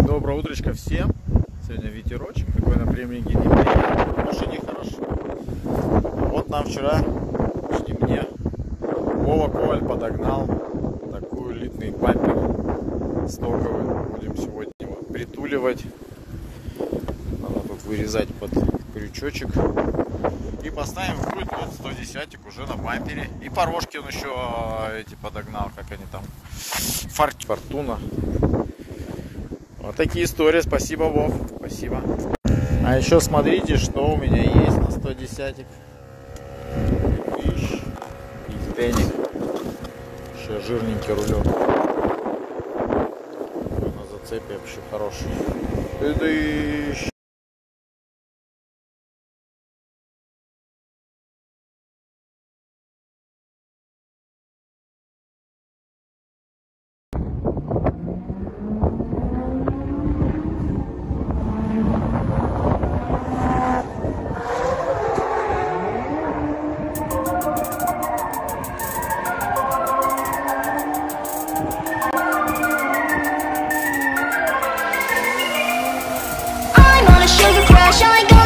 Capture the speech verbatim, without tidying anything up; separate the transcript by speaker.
Speaker 1: Доброе утречко всем. Сегодня ветерочек, такой напрямленький, неприятный. В машине хорошо. Вот нам вчера, почти мне, Вова Коваль подогнал такой элитный бампер стоковый. Будем сегодня его притуливать. Надо тут вырезать под крючочек. И поставим будет вот сто десятик уже на бампере. И порожки он еще эти подогнал, как они там, Форт... Фортуна. Вот такие истории. Спасибо, Вов. Спасибо. А еще смотрите, что у меня есть на сто десятик. Ищ. Пизденник. Еще жирненький рулек. На зацепе вообще хороший. Ты-дыщ.
Speaker 2: Sugar crash, I